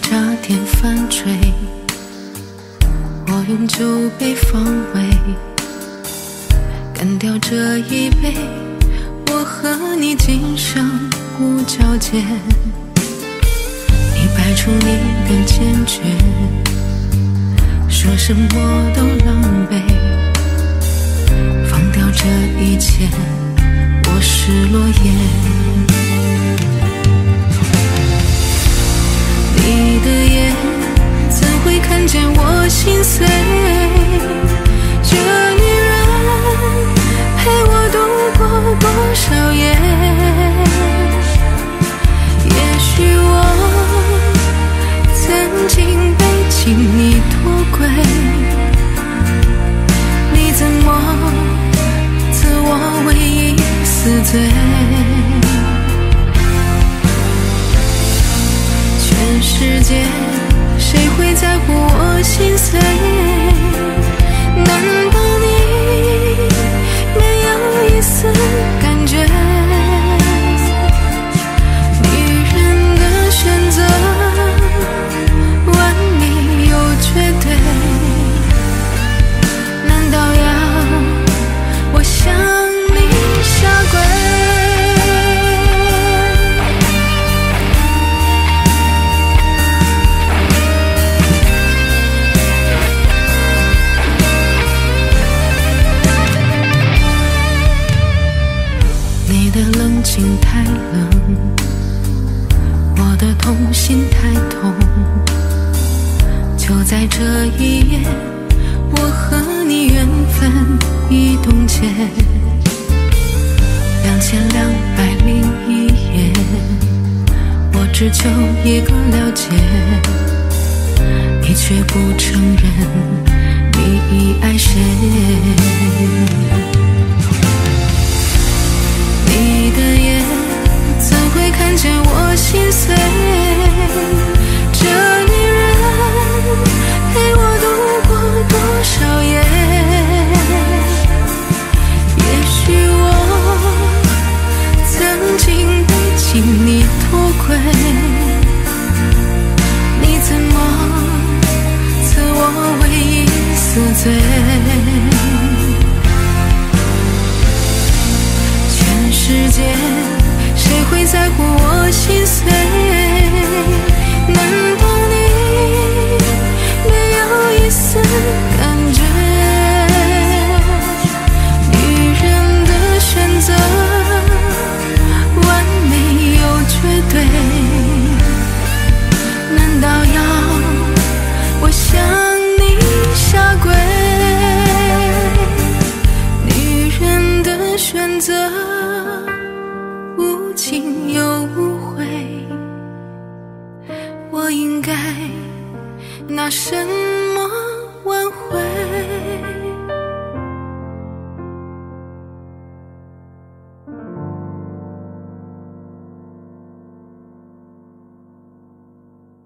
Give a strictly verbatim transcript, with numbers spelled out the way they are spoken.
茶点饭坠，我用酒杯防卫，干掉这一杯，我和你今生无交界。你摆出你的坚决，说什么都狼狈，放掉这一切，我是落叶。你的眼怎会看见我心碎？这女人陪我度过多少夜？也许我曾经被请你脱轨，你怎么自我唯一死罪？全世界谁会在乎我心碎？难道你没有一丝感觉？女人的选择完美又绝对，难道要我向你下跪？你的冷静太冷，我的痛心太痛。就在这一夜，我和你缘分已冻结。两千两百零一夜，我只求一个了解，你却不承认你已爱谁。